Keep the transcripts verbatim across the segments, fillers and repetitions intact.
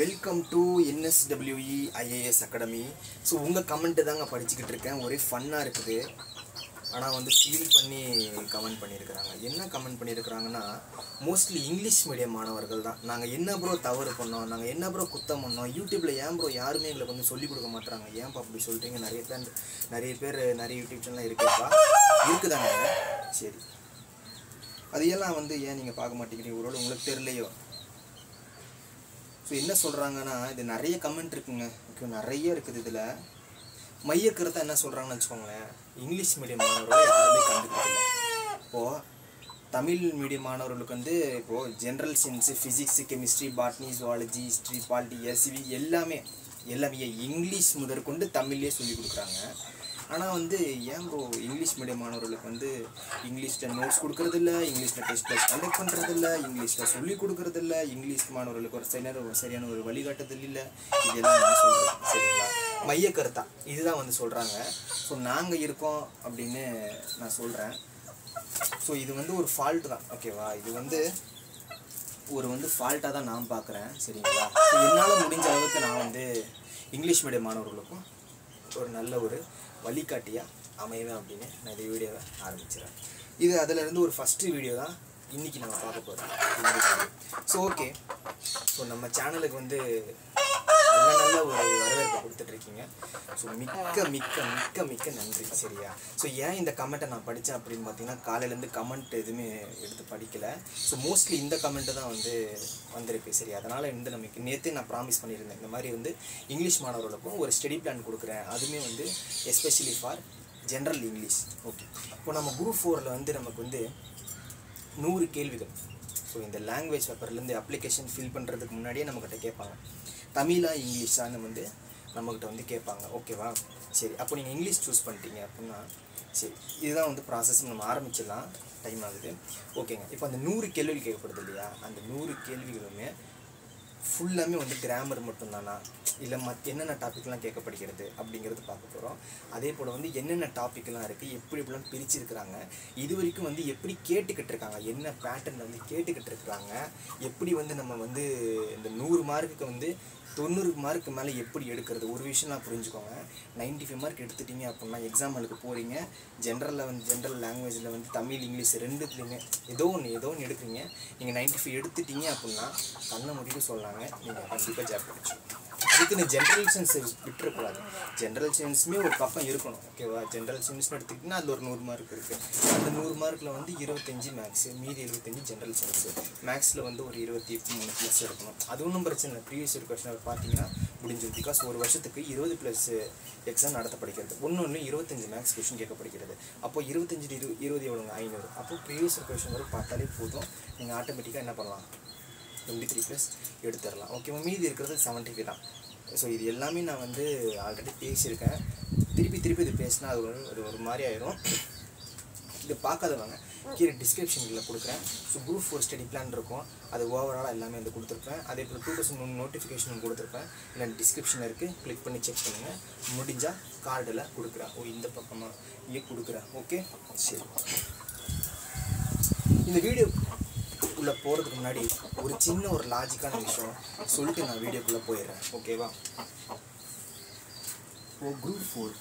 Welcome to NSWE IAS academy. So உங்கள் comment தாங்க படிச்சுக்கிட்டு இருக்கேன். ஒரே ஃபன்னாக இருக்குது. ஆனால் வந்து ஃபீல் பண்ணி கமெண்ட் பண்ணியிருக்கிறாங்க. என்ன கமெண்ட் பண்ணியிருக்கிறாங்கன்னா, மோஸ்ட்லி இங்கிலீஷ் மீடியம் மாணவர்கள் தான். நாங்கள் என்ன ப்ரோ தவறு பண்ணோம், நாங்கள் என்ன ப்ரோ குத்தம் பண்ணோம், யூடியூப்பில் ஏன் ப்ரோ யாருமே எங்களுக்கு வந்து சொல்லிக் கொடுக்க மாட்டுறாங்க, ஏன்ப்பா அப்படி சொல்கிறீங்க? நிறைய பேர் நிறைய பேர் நிறைய யூடியூப் சேனல்லாம் இருக்குப்பா, இருக்குதாங்க. சரி, அதையெல்லாம் வந்து ஏன் நீங்கள் பார்க்க மாட்டேங்கிறீங்க? ஒருவேளை உங்களுக்கு தெரியலையோ? ஸோ என்ன சொல்கிறாங்கன்னா, இது நிறைய கமெண்ட் இருக்குங்க, நிறைய இருக்குது. இதில் மையக்கருத்தை என்ன சொல்கிறாங்கன்னு வச்சுக்கோங்களேன், இங்கிலீஷ் மீடியம் மாணவர்கள் யாருமே கண்டுக்கல. இப்போது தமிழ் மீடியம் மாணவர்களுக்கு வந்து இப்போது general science, physics, chemistry, botany, zoology, history, polity, SCV எல்லாமே எல்லாமே இங்கிலீஷ் முதற்கொண்டு தமிழ்லேயே சொல்லி கொடுக்குறாங்க. ஆனால் வந்து ஏன் ப்ரோ இங்கிலீஷ் மீடியம் மாணவர்களுக்கு வந்து இங்கிலீஷில் நோட்ஸ் கொடுக்குறதில்ல, இங்கிலீஷில் டெஸ்ட் கிளாஸ் கண்டக்ட் பண்ணுறதில்ல, இங்கிலீஷில் சொல்லிக் கொடுக்குறதில்ல, இங்கிலீஷ் மாணவர்களுக்கு ஒரு சரியான ஒரு சரியான ஒரு வழிகாட்டுதல் இல்லை. இதெல்லாம் நான் சொல்கிறேன், சரிங்களா? மையக்கருத்தா இதுதான் வந்து சொல்கிறாங்க. ஸோ நாங்கள் இருக்கோம் அப்படின்னு நான் சொல்கிறேன். ஸோ இது வந்து ஒரு ஃபால்ட்டு தான், ஓகேவா? இது வந்து ஒரு வந்து ஃபால்ட்டாக தான் நான் பார்க்குறேன், சரிங்களா? ஸோ என்னால் முடிஞ்ச அளவுக்கு நான் வந்து இங்கிலீஷ் மீடியம் மாணவர்களுக்கும் ஒரு நல்ல ஒரு வழிகாட்டியாக அமைவேன் அப்படின்னு நான் இந்த வீடியோவை ஆரம்பிச்சிடறேன். இது அதிலேருந்து ஒரு ஃபஸ்ட்டு வீடியோ தான் இன்றைக்கி நம்ம பார்க்க போகிறோம். ஸோ ஓகே, ஸோ நம்ம சேனலுக்கு வந்து நல்ல நல்ல ஒரு வரவேற்பை கொடுத்துட்ருக்கீங்க. ஸோ மிக்க மிக்க மிக்க மிக்க நன்றி, சரியா? ஸோ ஏன் இந்த கமெண்ட்டை நான் படித்தேன் அப்படின்னு பார்த்தீங்கன்னா, காலையிலேருந்து கமெண்ட் எதுவுமே எடுத்து படிக்கலை. ஸோ மோஸ்ட்லி இந்த கமெண்ட்டு தான் வந்து வந்திருக்கு, சரி? அதனால் இந்த நமக்கு நேற்று நான் ப்ராமிஸ் பண்ணியிருந்தேன், இந்த மாதிரி வந்து இங்கிலீஷ் மாணவர்களுக்கும் ஒரு ஸ்டடி பிளான் கொடுக்குறேன், அதுவுமே வந்து especially for general English. Okay, இப்போ நம்ம குரூப் ஃபோரில் வந்து நமக்கு வந்து நூறு கேள்விகள். ஸோ இந்த லாங்குவேஜ் பேப்பர்லேருந்து அப்ளிகேஷன் ஃபில் பண்ணுறதுக்கு முன்னாடியே நம்மக்கிட்ட கேட்பாங்க, தமிழா இங்கிலீஷான்னு வந்து நம்மக்கிட்ட வந்து கேட்பாங்க, ஓகேவா? சரி, அப்போ நீங்கள் இங்கிலீஷ் சூஸ் பண்ணிட்டீங்க அப்படின்னா சரி, இதுதான் வந்து ப்ராசஸ். நம்ம ஆரம்பிச்சிடலாம், டைம் ஆகுது. ஓகேங்க, இப்போ அந்த நூறு கேள்விகள் கேட்கப்படுது இல்லையா, அந்த நூறு கேள்விகளுமே ஃபுல்லாமே வந்து கிராமர் மட்டும்தானா, இல்லை மற்ற என்னென்ன டாப்பிக்லாம் கேட்கப்படுகிறது அப்படிங்கிறது பார்க்க போகிறோம். அதே போல் வந்து என்னென்ன டாப்பிக்லாம் இருக்குது, எப்படி எப்படிலாம் பிரிச்சிருக்கிறாங்க, இது வரைக்கும் வந்து எப்படி கேட்டுக்கிட்டு இருக்காங்க, என்ன பேட்டர்னில் வந்து கேட்டுக்கிட்டு இருக்கிறாங்க, எப்படி வந்து நம்ம வந்து இந்த நூறு மார்க்குக்கு வந்து தொண்ணூறு மார்க்கு மேலே எப்படி எடுக்கிறது. ஒரு விஷயம் நான் புரிஞ்சுக்கோங்க, நைன்ட்டி ஃபைவ் மார்க் எடுத்துட்டிங்க அப்படின்னா எக்ஸாமுக்கு போகிறீங்க, ஜென்ரலில் வந்து ஜென்ரல் லாங்குவேஜில் வந்து தமிழ் இங்கிலீஷ் ரெண்டுத்துலையுமே ஏதோ ஒன்று ஏதோ ஒன்று எடுக்கிறீங்க, நீங்கள் நைன்ட்டி ஃபைவ் எடுத்துட்டீங்க அப்படின்னா கண்ணை முடிவு சொல்லாங்க, நீங்கள் கண்டிப்பாக ஜாப் படிச்சுக்கணும். அதுக்கு நீ ஜென்ரல் சயின்ஸை விட்டுறக்கூடாது. ஜென்ரல் சயின்ஸுமே ஒரு பக்கம் இருக்கணும், ஓகேவா? ஜென்ரல் சயின்ஸ்னு எடுத்துக்கிட்டிங்கன்னா அதில் ஒரு நூறு மார்க் இருக்குது. அந்த நூறு மார்க்கில் வந்து இருபத்தஞ்சி மேக்ஸு, மீதி எழுபத்தஞ்சி ஜென்ரல் சயின்ஸு. மேக்ஸில் வந்து ஒரு இருபத்தி மூணு ப்ளஸ் இருக்கணும். அது ஒன்றும் பிரச்சனை இல்லை. ப்ரீவியஸ் இயர் கொஸ்டின் பார்த்தீங்கன்னா முடிஞ்சது. பிகாஸ் ஒரு வருஷத்துக்கு இருபது ப்ளஸ் எக்ஸாம் நடத்தப்படுகிறது. ஒன்று ஒன்று இருபத்தஞ்சி மேக்ஸ் கொஸ்டின் கேட்கப்படுகிறது. அப்போது இருபத்தஞ்சி இரு இருபது எவ்வளோங்க? ஐநூறு. அப்போது ப்ரீவியஸ் இயர் கொஸ்டின் வரை பார்த்தாலே போதும், நீங்கள் ஆட்டோமேட்டிக்காக என்ன பண்ணலாம், டுவெண்ட்டி த்ரீ ப்ளஸ் எடுத்துடலாம், ஓகேவா? மீதி இருக்கிறது செவன்ட்டி ஃபைவ் தான். ஸோ இது எல்லாமே நான் வந்து ஆல்ரெடி பேசியிருக்கேன். திருப்பி திருப்பி இது பேசினா அது ஒரு ஒரு மாதிரி ஆயிரும். இது பார்க்காதவங்க கீழே டிஸ்கிரிப்ஷனில் கொடுக்குறேன். So group four study plan இருக்கும், அது ஓவராலாக எல்லாமே வந்து கொடுத்துருப்பேன். அதே போல் டூ தௌசண்ட் ஒன் நோட்டிஃபிகேஷன் கொடுத்துருப்பேன், இல்லை டிஸ்கிரிப்ஷனில் இருக்குது, கிளிக் பண்ணி செக் பண்ணுங்கள். முடிஞ்சால் கார்டில் கொடுக்குறேன். ஓ, இந்த பக்கமாக இங்கே கொடுக்குறேன், ஓகே? சரி, இந்த வீடியோ உள்ளே போகிறதுக்கு முன்னாடி ஒரு சின்ன ஒரு லாஜிக்கான விஷயம் சொல்லிட்டு நான் வீடியோக்குள்ளே போயிடுறேன், ஓகேவா? ஓ, குரூப் ஃபோர்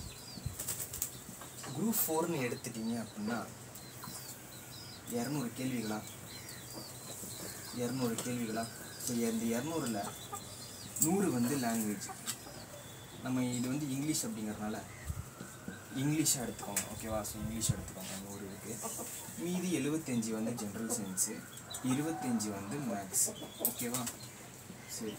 குரூப் ஃபோர்னு எடுத்துட்டீங்க அப்படின்னா இரநூறு கேள்விகளா இரநூறு கேள்விகளா ஸோ இந்த இரநூறுல நூறு வந்து லாங்குவேஜ். நம்ம இது வந்து இங்கிலீஷ் அப்படிங்கிறதுனால இங்கிலீஷாக எடுத்துக்கோங்க, ஓகேவா? ஸோ இங்கிலீஷ் எடுத்துக்கோங்க, நூறு இருக்குது. மீதி எழுபத்தஞ்சி வந்து ஜென்ரல் சயின்ஸு, இருபத்தஞ்சி வந்து மேக்ஸ், ஓகேவா? சரி,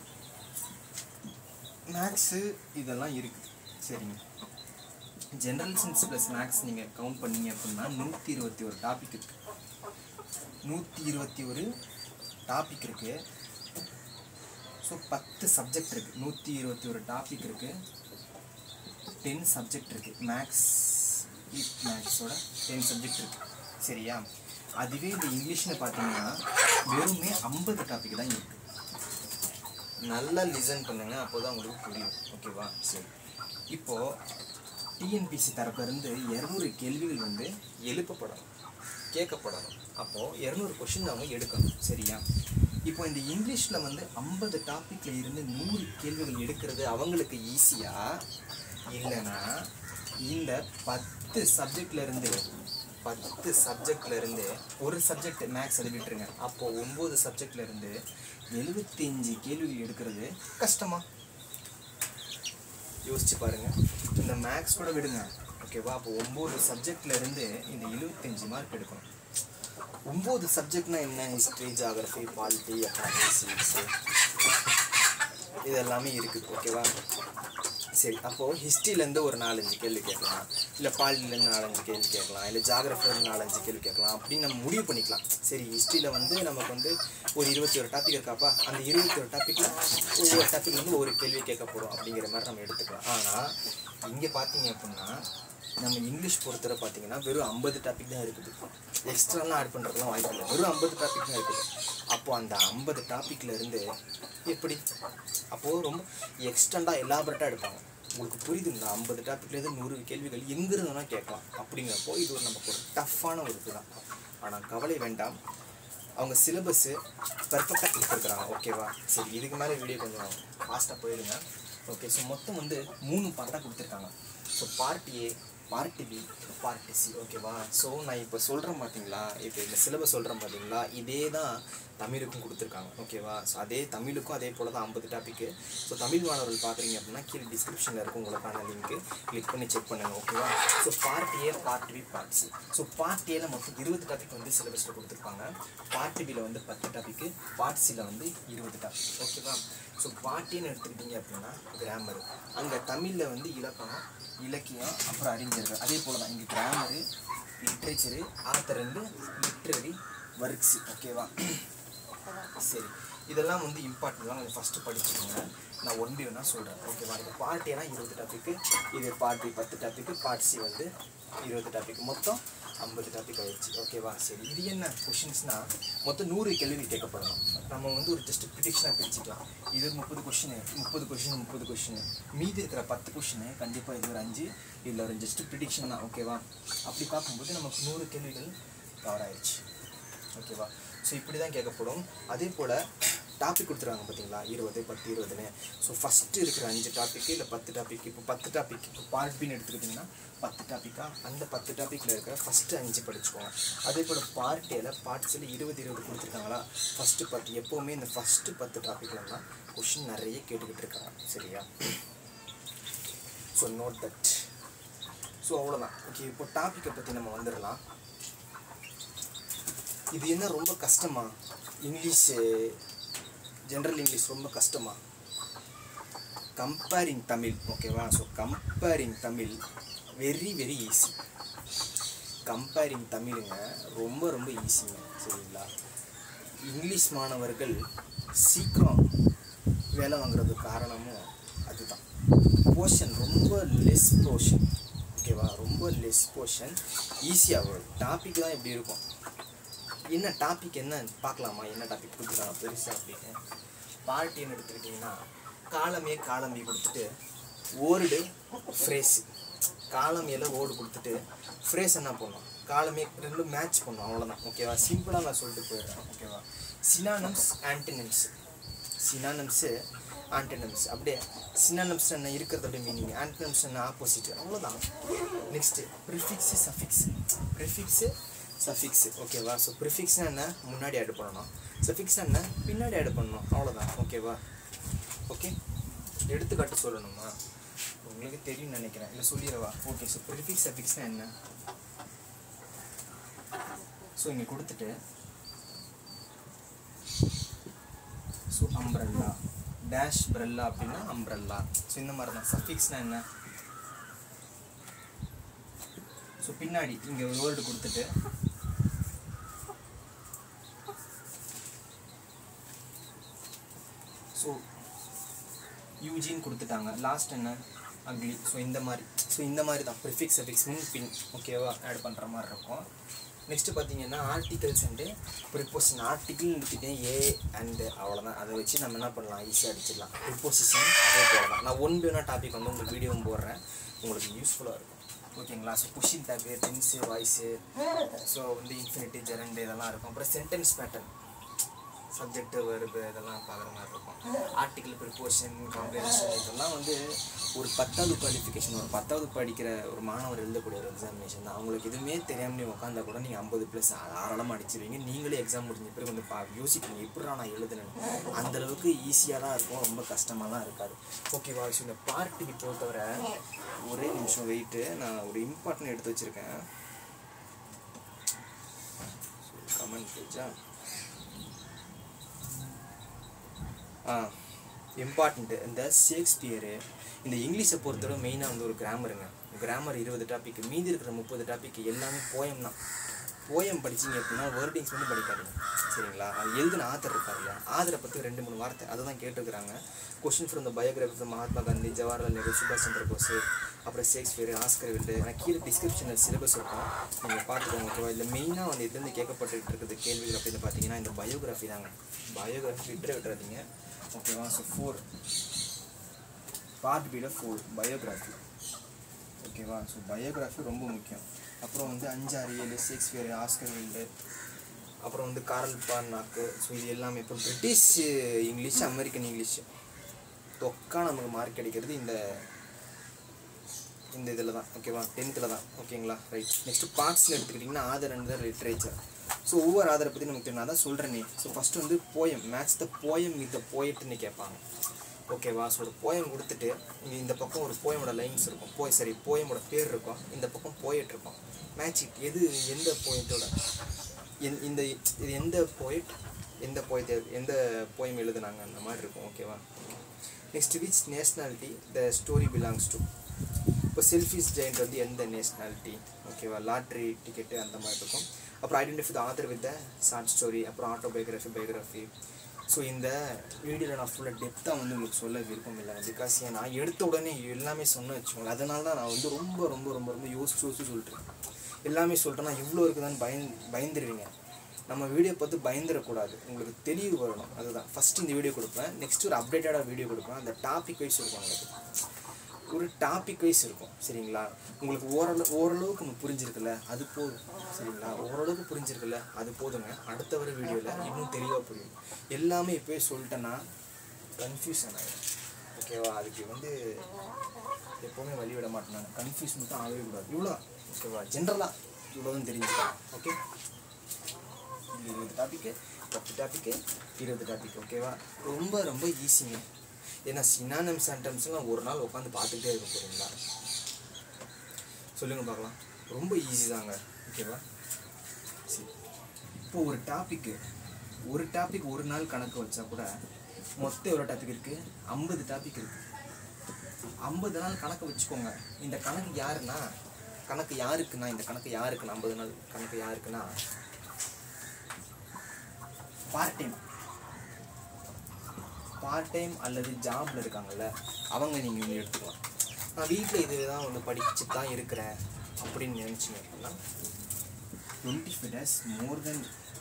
மேக்ஸு இதெல்லாம் இருக்குது, சரிங்க. ஜென்ரல் சயின்ஸ் ப்ளஸ் மேக்ஸ் நீங்கள் கவுண்ட் பண்ணிங்க அப்படின்னா நூற்றி இருபத்தி ஒரு டாபிக் இருக்குது. நூற்றி இருபத்தி ஒரு டாபிக் இருக்குது. ஸோ பத்து சப்ஜெக்ட் இருக்குது. நூற்றி இருபத்தி ஒரு டாபிக் இருக்குது, டென் சப்ஜெக்ட் இருக்குது. மேக்ஸ் மேக்ஸோட டென் சப்ஜெக்ட் இருக்குது, சரியா? அதுவே இந்த இங்கிலீஷ்னு பார்த்தீங்கன்னா வெறுமே ஐம்பது டாபிக் தான் இருக்குது. நல்லா லிசன் பண்ணுங்கள், அப்போ தான் உங்களுக்கு புரியும், ஓகேவா? சரி, இப்போது டிஎன்பிசி தரப்பிலிருந்து இரநூறு கேள்விகள் வந்து எழுப்பப்படணும், கேட்கப்படணும். அப்போது இரநூறு கொஷின் அவங்க எடுக்கணும், சரியா? இப்போ இந்த இங்கிலீஷில் வந்து ஐம்பது டாப்பிக்கில் இருந்து நூறு கேள்விகள் எடுக்கிறது அவங்களுக்கு ஈஸியாக இல்லைன்னா இந்த பத்து சப்ஜெக்ட்லேருந்து பத்து சப்ஜெக்ட்லேருந்து ஒரு சப்ஜெக்ட் மேக்ஸ் அதை விட்டுருங்க, அப்போது ஒம்பது சப்ஜெக்ட்லேருந்து எழுபத்தஞ்சு கேள்விகள் எடுக்கிறது கஷ்டமா? யோசிச்சு பாருங்கள். இந்த மேக்ஸ் கூட விடுங்க, ஓகேவா? அப்போ ஒம்பது சப்ஜெக்ட்லேருந்து இந்த எழுபத்தஞ்சு மார்க் எடுக்கணும். ஒம்பது சப்ஜெக்ட்னா என்ன? History, geography, polity, economy, civics, இது எல்லாமே இருக்குது, ஓகேவா? சரி, அப்போது ஹிஸ்ட்ரியிலேருந்து ஒரு நாலஞ்சு கேள்வி கேட்கலாம், இல்லை பாலிட்டிலேருந்து நாலஞ்சு கேள்வி கேட்கலாம், இல்லை ஜியாகிரஃபிலேருந்து நாலஞ்சு கேள்வி கேட்கலாம் அப்படின்னு நம்ம முடிவு பண்ணிக்கலாம். சரி, ஹிஸ்ட்ரியில் வந்து நமக்கு வந்து ஒரு இருபத்தி ஒரு டாபிக் இருக்காப்பா, அந்த இருபத்தி ஒரு டாப்பிக்கில் ஒவ்வொரு டாப்பிக்லேருந்து ஒரு கேள்வி கேட்க போகிறோம் அப்படிங்கிற மாதிரி நம்ம எடுத்துக்கலாம். ஆனால் இங்கே பார்த்தீங்க அப்படின்னா நம்ம இங்கிலீஷ் பொறுத்தவரை பார்த்தீங்கன்னா வெறும் ஐம்பது டாபிக் தான் இருக்குது. எக்ஸ்ட்ராலாம் ஆட் பண்ணுறதுலாம் வாய்ப்பு இல்லை, வெறும் ஐம்பது டாபிக் தான் இருக்குது. அப்போது அந்த ஐம்பது டாப்பிக்லேருந்து எப்படி அப்போது ரொம்ப எக்ஸ்டெண்டாக எலாபரேட்டாக எடுப்பாங்க. உங்களுக்கு புரியுதுங்களா? ஐம்பது டாப்பிக்லேருந்து நூறு கேள்விகள் எங்கிருந்தோன்னா கேட்கலாம். அப்படிங்கிறப்போ இது ஒரு நமக்கு ஒரு டஃப்பான ஒரு இது தான். ஆனால் கவலை வேண்டாம், அவங்க சிலபஸ்ஸு பர்ஃபெக்டாக கொடுத்துருக்குறாங்க, ஓகேவா? சரி, இதுக்கு மேலே வீடியோ கொஞ்சம் ஃபாஸ்ட்டாக போயிடுங்க. ஓகே, ஸோ மொத்தம் வந்து மூணு பார்ட்டாக கொடுத்துருக்காங்க. So part A, part B, part C, ஓகேவா? ஸோ நான் இப்போ சொல்கிறேன் பார்த்தீங்களா, இப்போ இந்த சிலபஸ் சொல்கிறேன் பார்த்தீங்களா, இதே தான் தமிழுக்கும் கொடுத்துருக்காங்க, ஓகேவா? ஸோ அதே தமிழுக்கும் அதே போல் தான் ஐம்பது டாப்பிக்கு. ஸோ தமிழ் மாணவர்கள் பார்க்குறீங்க அப்படின்னா கீழே டிஸ்கிரிப்ஷனில் இருக்கும் உங்களுக்கான லிங்க்கு, கிளிக் பண்ணி செக் பண்ணுங்கள், ஓகேவா? So part A, part B, part C. So part ஏல மொத்தம் இருபது டாபிக் வந்து சிலபஸில் கொடுத்துருப்பாங்க. பார்ட் பியில் வந்து பத்து டாப்பிக்கு, பார்ட் சியில் வந்து இருபது டாபிக், ஓகேவா? ஸோ பார்ட்டின்னு எடுத்துக்கிட்டிங்க அப்படின்னா கிராமரு, அங்கே தமிழில் வந்து இலக்கணம், இலக்கியம், அப்புறம் அறிஞர்கள், அதே போல் தான் இங்கே கிராமரு, லிட்ரேச்சரு, ஆத்தர் ரெண்டு, லிட்ரரி ஒர்க்ஸு, ஓகேவா? சரி, இதெல்லாம் வந்து இம்பார்ட்டன்ட்லாம் கொஞ்சம் ஃபஸ்ட்டு படிச்சுக்கோங்க. நான் ஒன் பை ஒன்னாக சொல்கிறேன், ஓகேவா? இது பார்ட் ஏனா இருபது டாப்பிக்கு, இது பார்ட் பி பத்து டாப்பிக்கு, பார்ட் சி வந்து இருபது டாபிக், மொத்தம் ஐம்பது டாபிக் ஆயிடுச்சு, ஓகேவா? சரி, இது என்ன கொஷின்ஸ்னால் மொத்தம் நூறு கேள்வி கேட்கப்படணும். நம்ம வந்து ஒரு ஜஸ்ட் ப்ரிடிக்ஷனாக பிரிச்சுக்கலாம். இது முப்பது கொஷின் முப்பது கொஷின் முப்பது கொஷின் மீதி இருக்கிற பத்து கொஷின் கண்டிப்பாக இது ஒரு அஞ்சு, இதில் ஒரு ஜஸ்ட் ப்ரிடிக்ஷன் தான், ஓகேவா? அப்படி பார்க்கும்போது நமக்கு நூறு கேள்விகள் கவர் ஆயிடுச்சு, ஓகேவா? ஸோ இப்படி தான் கேட்கப்படும். அதே போல் டாபிக் கொடுத்துருவாங்க பார்த்தீங்களா, இருபது பத்து இருபதுன்னு. ஸோ ஃபஸ்ட்டு இருக்கிற அஞ்சு டாப்பிக்கு இல்லை பத்து டாபிக், இப்போ பத்து டாபிக் இப்போ பார்ட் பின்னு எடுத்துக்கிட்டிங்கன்னா பத்து டாப்பிக்காக அந்த பத்து டாப்பிக்கில் இருக்கிற ஃபஸ்ட்டு அஞ்சு படிச்சுக்கோங்க. அதே போல் பார்ட் ஏல பார்ட் சில இருபது இருபது கொடுத்துருக்காங்களா, ஃபஸ்ட்டு பத்து எப்போவுமே இந்த ஃபஸ்ட்டு பத்து டாப்பிக்லாம் கொஷின் நிறைய கேட்டுக்கிட்டு இருக்காங்க, சரியா? So note that. ஸோ அவ்வளோதான், ஓகே. இப்போ டாப்பிக்கை பற்றி நம்ம வந்துடலாம். இது என்ன ரொம்ப கஷ்டமா? இங்கிலீஷு ஜென்ரல் இங்கிலீஷ் ரொம்ப கஷ்டமா? கம்பேரிங் தமிழ், ஓகேவா? So comparing Tamil very very easy. Comparing தமிழுங்க ரொம்ப ரொம்ப ஈஸிங்க, சரிங்களா? இங்கிலீஷ் மாணவர்கள் சீக்கிரம் வேலை வாங்குறதுக்கு காரணமும் அதுதான். போர்ஷன் ரொம்ப லெஸ் போர்ஷன், ஓகேவா? ரொம்ப லெஸ் போர்ஷன், ஈஸியாக வரும். டாபிக் தான் எப்படி இருக்கும், என்ன டாபிக் என்ன பார்க்கலாமா, என்ன டாபிக் கொடுத்துருக்காங்க பெருசாக அப்படின்னு. பார்ட்டின்னு எடுத்துக்கிட்டிங்கன்னா காலம் ஏ காலம் பி கொடுத்துட்டு வேர்டு ஃப்ரேஸு, காலம் ஏல வேர்டு கொடுத்துட்டு ஃப்ரேஸ் என்ன பண்ணும், காலமே ரெண்டும் மேட்ச் பண்ணும், அவ்வளோதான், ஓகேவா? சிம்பிளாக நான் சொல்லிட்டு போயிடுறேன், ஓகேவா? சினானம்ஸ் ஆன்டினம்ஸ், சினானம்ஸு ஆன்டினம்ஸ், அப்படியே சினானம்ஸ் என்ன இருக்கிறது அப்படியே மீனிங், ஆன்டினம்ஸ் என்ன ஆப்போசிட், அவ்வளோதான். Next prefix suffix, prefix suffix, ஓகேவா? ஸோ ப்ரிஃபிக்ஸ்னால் என்ன, முன்னாடி ஆட் பண்ணணும், சஃபிக்ஸ்னால் என்ன, பின்னாடி ஆட் பண்ணணும், அவ்வளோதான், ஓகேவா? ஓகே, எடுத்துக்காட்டு சொல்லணுமா, உங்களுக்கு தெரியும்னு நினைக்கிறேன், இல்லை சொல்லிடவா? ஓகே, ஸோ ப்ரிஃபிக்ஸ் சஃபிக்ஸ்னால் என்ன? ஸோ இங்கே கொடுத்துட்டு ஸோ அம்ப்ரெல்லா டேஷ் பிரல்லா அப்படின்னா அம்ப்ரெல்லா, ஸோ இந்த மாதிரி தான். சஃபிக்ஸ்னால் என்ன, ஸோ பின்னாடி இங்கே ஒரு வேர்டு கொடுத்துட்டு ஸோ யூஜின்னு கொடுத்துட்டாங்க, லாஸ்ட் என்ன அக்லி, ஸோ இந்த மாதிரி. ஸோ இந்த மாதிரி தான் ப்ரிஃபிக்ஸ் சஃபிக்ஸ் முன் பின், ஓகேவா, ஆட் பண்ணுற மாதிரி இருக்கும். நெக்ஸ்ட்டு பார்த்தீங்கன்னா ஆர்டிகல்ஸ் அண்டு ப்ரிப்போசிஷன். ஆர்டிக்கிள் எடுத்துகிட்டேன் ஏ அண்டு அவ்வளோதான், அதை வச்சு நம்ம என்ன பண்ணலாம், ஈஸியாக அடிச்சிடலாம். ப்ரிப்போசிஷன் அதே போல தான். நான் ஒன் வேணா டாபிக் வந்து உங்களுக்கு வீடியோவும் போடுறேன், உங்களுக்கு யூஸ்ஃபுல்லாக இருக்கும், ஓகேங்களா? So question tag, tense, voice, so வந்து இன்ஃபினிட்டி, ஜெரண்டு இதெல்லாம் இருக்கும். அப்புறம் சென்டென்ஸ் பேட்டர்ன், சப்ஜெக்ட் வருது இதெல்லாம் பார்க்குற மாதிரி இருக்கும். ஆர்டிக்கல் ப்ரிப்போஷன் காம்ப்ரிஹென்ஷன் இதெல்லாம் வந்து ஒரு பத்தாவது குவாலிஃபிகேஷன், ஒரு பத்தாவது படிக்கிற ஒரு மாணவர் எழுதக்கூடிய ஒரு எக்ஸாமினேஷன் தான். அவங்களுக்கு எதுவுமே தெரியாமல் உட்காந்தா கூட நீங்கள் ஐம்பது ப்ளஸ் தாராளமாக அடிச்சிருவீங்க. நீங்களே எக்ஸாம் முடிஞ்ச பிறகு வந்து பா யோசிப்பீங்க எப்படா நான் எழுதுனேன்னு. அந்தளவுக்கு ஈஸியாக தான் இருக்கும், ரொம்ப கஷ்டமாலாம் இருக்காது. ஓகேவா? ஸோ இந்த பார்ட்டிக்கு பொறுத்தவரை ஒரே நிமிஷம் வெயிட்டு, நான் ஒரு இம்பார்ட்டன்ட் எடுத்து வச்சுருக்கேன். கமெண்ட் பேஜா ஆ இம்பார்ட்டண்ட்டு இந்த ஷேக்ஸ்பியரு இந்த இங்கிலீஷை பொறுத்தவரை மெயினாக வந்து ஒரு கிராமருங்க. கிராமர் இருபது டாபிக், மீதி இருக்கிற முப்பது டாபிக் எல்லாமே போயம் தான். போயம் படிச்சிங்க அப்படின்னா வேர்டிங்ஸ் வந்து படிக்காதீங்க, சரிங்களா? அது எழுதின ஆத்தர் இருக்கார் இல்லையா, ஆதரை பற்றி ரெண்டு மூணு வார்த்தை அதை தான் கேட்டுருக்குறாங்க. Question from the biography of Mahatma Gandhi, Jawaharlal Nehru, சுபாஷ் சந்திர போஸ், அப்புறம் ஷேக்ஸ்பியர், ஆஸ்கர் வில்டு. ஆனால் கீழே டிஸ்கிரிப்ஷனில் சிலபஸ் இருக்கும், நீங்கள் பார்த்துக்கோங்க. ஓகேவா? இல்லை மெயினாக வந்து இதுலேருந்து கேட்கப்பட்டு இருக்கிறது கேள்விகள் அப்படின்னு பார்த்தீங்கன்னா இந்த பயோகிராஃபி தாங்க. பயோகிராஃபி விட்டுற விட்டுறாதீங்க. ஓகேவா? ஸோ ஃபோர் பார்ட் பியில் ஃபோர் பயோகிராஃபி. ஓகேவா? ஸோ பயோகிராஃபி ரொம்ப முக்கியம். அப்புறம் வந்து அஞ்சாறு ஏழு ஷேக்ஸ்பியர், ஆஸ்கர் வில்டு, அப்புறம் வந்து கார்ல் பார்னாக்கு. ஸோ இது எல்லாமே இப்போ பிரிட்டிஷ் இங்கிலீஷ், அமெரிக்கன் இங்கிலீஷ் தொக்கா நமக்கு மார்க் கிடைக்கிறது இந்த இந்த இதில் தான். ஓகேவா? டென்த்தில் தான். ஓகேங்களா? ரைட். நெக்ஸ்ட்டு பார்ட்ஸில் எடுத்துக்கிட்டிங்கன்னா author and the literature. So ஒவ்வொரு ஆதரை பற்றி நமக்கு தெரியும், நான் தான் சொல்கிறேனே. ஸோ ஃபஸ்ட்டு வந்து poem, match the poem with the போயட்னு கேட்பாங்க. ஓகேவா? ஸோ ஒரு போயம் கொடுத்துட்டு இங்கே இந்த பக்கம் ஒரு போயமோட லைன்ஸ் இருக்கும், போய் சரி போயமோட பேர் இருக்கும், இந்த பக்கம் போயட் இருக்கும். மேட்ச் எது எந்த போயட்டோட எந் இந்த இது எந்த போயட் எந்த போயத்தை எந்த போயம் எழுதுனாங்க அந்த மாதிரி இருக்கும். ஓகேவா? Next which nationality the story belongs to. இப்போ செல்ஃபிஷ் ஜெயிண்ட் வந்து எந்த நேஷ்னாலிட்டி. ஓகேவா? லாட்ரி டிக்கெட்டு அந்த மாதிரி இருக்கும். அப்புறம் identify the author with the short story, அப்புறம் ஆட்டோபயோகிராஃபி, பயோகிராஃபி. ஸோ இந்த வீடியோவில் நான் ஃபுல்லாக டெப்த்தாக வந்து உங்களுக்கு சொல்ல விருப்பம் இல்லை, பிகாஸ் ஏன்னா எடுத்த உடனே எல்லாமே சொன்ன வச்சுக்கோங்களேன். அதனால தான் நான் வந்து ரொம்ப ரொம்ப ரொம்ப ரொம்ப யோசிச்சு யோசிச்சு சொல்லிட்டுருக்கேன். எல்லாமே சொல்லிட்டேன்னா இவ்வளோ இருக்குதான்னு பயந் பயந்துருவீங்க. நம்ம வீடியோ பார்த்து பயந்துடக்கூடாது, உங்களுக்கு தெளிவு வரணும். அதுதான் ஃபஸ்ட்டு இந்த வீடியோ கொடுப்பேன், நெக்ஸ்ட் ஒரு அப்டேட்டடாக வீடியோ கொடுப்பேன். அந்த டாபிக் வைஸ் இருக்கும், உங்களுக்கு ஒரு டாபிக் வைஸ் இருக்கும், சரிங்களா? உங்களுக்கு ஓரளவு ஓரளவுக்கு உங்களுக்கு புரிஞ்சிருக்குல்ல, அது போதும், சரிங்களா? ஓரளவுக்கு புரிஞ்சிருக்குல்ல, அது போதுங்க. அடுத்த வர வீடியோவில் இன்னும் தெளிவாக புரியும். எல்லாமே இப்போயே சொல்லிட்டேன்னா கன்ஃபியூஷன் ஆகிடும். ஓகேவா? அதுக்கு வந்து எப்போவுமே வழி விட மாட்டேனாங்க, கன்ஃபியூஸ் மட்டும் ஆகவே கூடாது. இவ்வளோ ஓகேவா? ஜென்ரலாக இவ்வளோதான் தெரிஞ்சுக்கலாம். ஓகே, இருபது டாப்பிக்கு, பத்து டாப்பிக்கு, இருபது டாபிக். ஓகேவா? ரொம்ப ரொம்ப ஈஸிங்க. ஏன்னா சினானிம் சென்டென்ஸ்லாம் ஒரு நாள் உட்காந்து பார்த்துக்கிட்டே இருக்க போகிறீங்களா? சொல்லுங்கள் பார்க்கலாம். ரொம்ப ஈஸி தாங்க. ஓகேவா? சரி, இப்போ ஒரு டாப்பிக்கு ஒரு டாபிக் ஒரு நாள் கணக்கு வச்சா கூட மொத்தம் எவ்வளோ டாபிக் இருக்குது? ஐம்பது டாபிக் இருக்குது. ஐம்பது நாள் கணக்கு வச்சுக்கோங்க. இந்த கணக்கு யாருன்னா கணக்கு யாருக்குன்னா இந்த கணக்கு யாருக்குன்னா ஐம்பது நாள் கணக்கு யாருக்குன்னா பார்ட் டைம் பார்ட் டைம் அல்லது ஜாப்ல இருக்காங்கல்ல, அவங்க நீங்கள் வந்து எடுத்துக்கலாம். நான் வீட்டில் இதுதான் ஒன்று படிச்சு தான் இருக்கிறேன் அப்படின்னு நினச்சிங்க அப்படின்னா twenty five days more than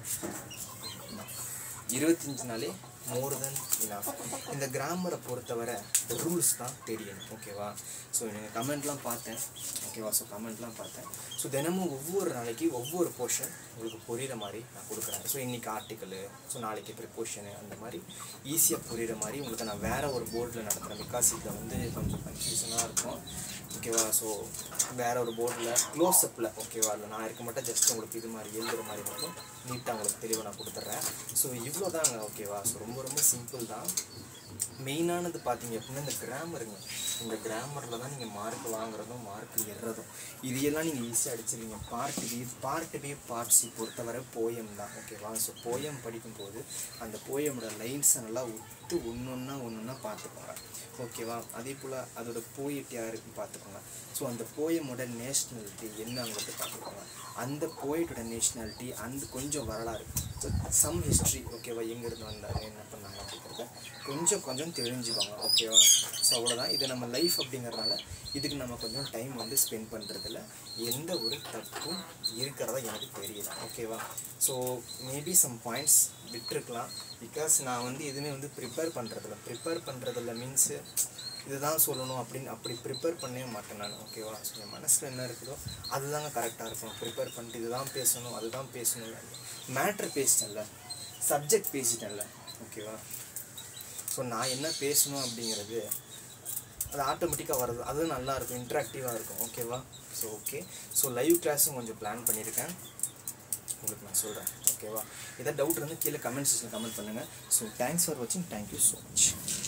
இருபத்தஞ்சி நாளே மோர் தென் இனஃப். இந்த கிராமரை பொறுத்தவரை ரூல்ஸ் தான் தெரியணும். ஓகேவா? ஸோ நீங்கள் கமெண்ட்லாம் பார்த்தேன். ஓகேவா? ஸோ கமெண்ட்லாம் பார்த்தேன். ஸோ தினமும் ஒவ்வொரு நாளைக்கு ஒவ்வொரு போர்ஷன் உங்களுக்கு புரிகிற மாதிரி நான் கொடுக்குறேன். ஸோ இன்றைக்கி ஆர்டிக்கலு, ஸோ நாளைக்கு ப்ரிப்போஷனு, அந்த மாதிரி ஈஸியாக புரிகிற மாதிரி உங்களுக்கு நான் வேறு ஒரு போர்டில் நடத்துகிறேன். பிகாஸ் இதில் வந்து கொஞ்சம் கன்ஃபியூஷனாக இருக்கும். ஓகேவா? ஸோ வேறு ஒரு போர்டில் க்ளோஸ்அப்பில், ஓகேவா? இல்லை நான் இருக்க மட்டும் ஜஸ்ட் உங்களுக்கு இது மாதிரி எழுதுகிற மாதிரி மட்டும் நீட்டாக உங்களுக்கு தெளிவாக நான் கொடுத்துட்றேன். ஸோ இவ்வளோ தாங்க. ஓகேவா? ஸோ ரொம்ப ரொம்ப சிம்பிள் தான். மெயினானது பார்த்தீங்க அப்படின்னா இந்த கிராமருங்க. இந்த கிராமரில் தான் நீங்கள் மார்க் வாங்குறதும் மார்க் ஏறுறதும். இதையெல்லாம் நீங்கள் ஈஸியாக அடிச்சிருவீங்க. Part B part B part C பொறுத்தவரை போயம் தான். ஓகேவா? ஸோ போயம் படிக்கும்போது அந்த போயமோட லைன்ஸை நல்லா ஒத்து ஒன்று ஒன்றா ஒன்று ஒன்றா பார்த்துக்கோங்க. ஓகேவா? அதே போல் அதோட போயட் யாருக்குன்னு பார்த்துக்கோங்க. ஸோ அந்த போயமோட நேஷ்னாலிட்டி என்னங்கிறது பார்த்துக்கோங்க. அந்த போயட்டோட நேஷ்னாலிட்டி அந்த கொஞ்சம் வரலாறு, சம் ஹிஸ்ட்ரி, ஓகேவா? எங்கேருந்து வந்தாங்க, என்ன பண்ணாங்க அப்படிங்கிறத கொஞ்சம் கொஞ்சம் தெரிஞ்சுக்கோங்க. ஓகேவா? ஸோ அவ்வளோதான். இது நம்ம லைஃப் அப்படிங்கிறதுனால இதுக்கு நம்ம கொஞ்சம் டைம் வந்து ஸ்பெண்ட் பண்ணுறதுல எந்த ஒரு தப்பும் இருக்கிறதா எனக்கு தெரியல. ஓகேவா? ஸோ மேபி சம் பாயிண்ட்ஸ் விட்டுருக்கலாம். பிகாஸ் நான் வந்து எதுவுமே வந்து ப்ரிப்பேர் பண்ணுறதில்ல ப்ரிப்பேர் பண்ணுறதில்ல மீன்ஸு இதுதான் சொல்லணும் அப்படின்னு அப்படி ப்ரிப்பேர் பண்ணவே மாட்டேன் நான். ஓகேவா? ஸோ என் மனசில் என்ன இருக்குதோ அதுதாங்க கரெக்டாக இருக்கும். ப்ரிப்பேர் பண்ணிட்டு இதுதான் பேசணும் அதுதான் பேசணும் மேட்ரு பேசிட்டேன்ல, சப்ஜெக்ட் பேசிட்டேன்ல, ஓகேவா? ஸோ நான் என்ன பேசணும் அப்படிங்கிறது அது ஆட்டோமேட்டிக்காக வருது, அதுவும் நல்லாயிருக்கும், இன்ட்ராக்டிவாக இருக்கும், ஓகேவா? So okay. ஸோ லைவ் கிளாஸும் கொஞ்சம் பிளான் பண்ணியிருக்கேன், உங்களுக்கு நான் சொல்கிறேன், ஓகேவா? ஏதாவது டவுட் இருந்தால் கீழே கமெண்ட் செக்ஷனில் கமெண்ட் பண்ணுங்கள். ஸோ தேங்க்ஸ் ஃபார் வாட்சிங், தேங்க்யூ ஸோ மச்.